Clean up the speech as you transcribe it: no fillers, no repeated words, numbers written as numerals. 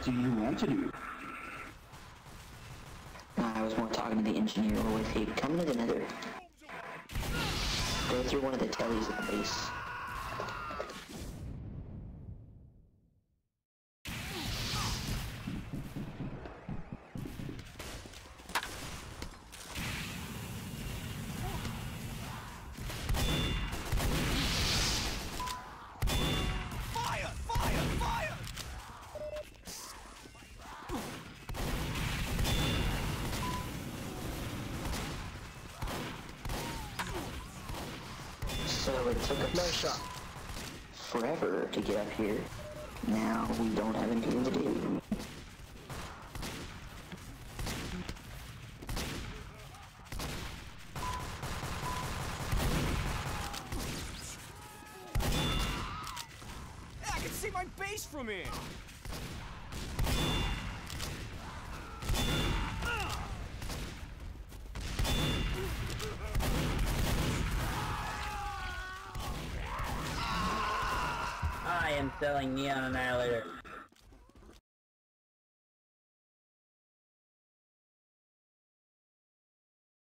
do you want to do? I was more talking to the engineer, or with he come to the nether. Go through one of the tellies at the base. So it took us forever to get up here. Now we don't have anything to do. I can see my base from here! I am selling Neon Annihilator.